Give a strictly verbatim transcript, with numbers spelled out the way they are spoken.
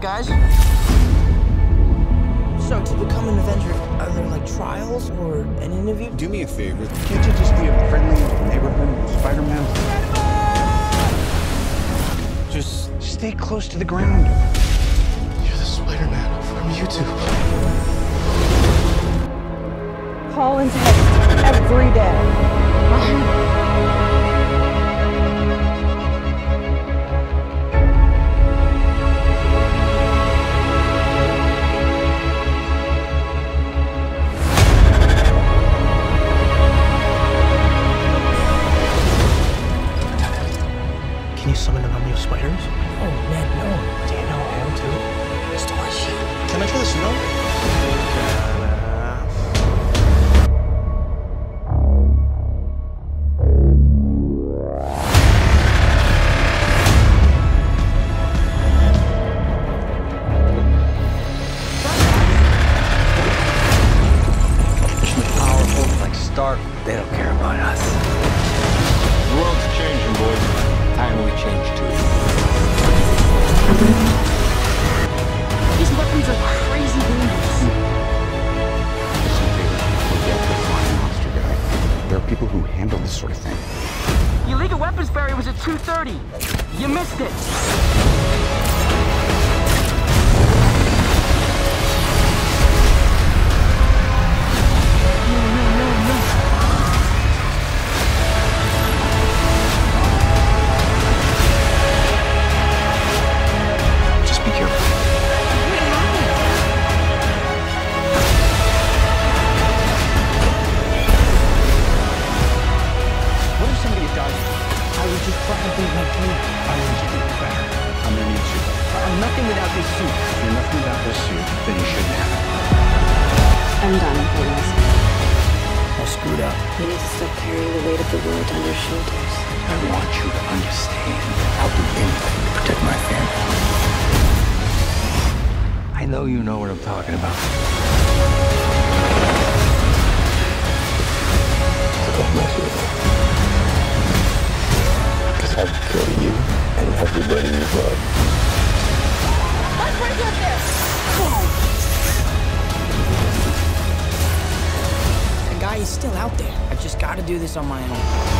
guys. So, to become an Avenger, are there, like, trials or an interview? Do me a favor. Can't you just be a friendly neighborhood Spider-Man? Just stay close to the ground. You're the Spider-Man from YouTube. Call and text every day. Can you summon an army of spiders? Oh, man, no. Do you know how to? Storage. Can I try the snow? Powerful like Stark, they don't care about us. The world's changing, boys. Time we change too. These weapons are crazy dangerous. Simply forget the flying monster guy. There are people who handle this sort of thing. The illegal weapons ferry was at two thirty. You missed it. Just be careful. What if somebody dies? I would just try and think like you. I need you to do better. I'm gonna need you. I'm nothing without this suit. If you're nothing without this suit, then you shouldn't have it. I'm done with this. I screwed up. You need to stop carrying the weight of the world on your shoulders. I want you to understand. I'll do anything to protect my family. I know you know what I'm talking about. Don't mess with me. Because I will kill you and everybody you love. Let's break up this! The guy is still out there. I've just got to do this on my own.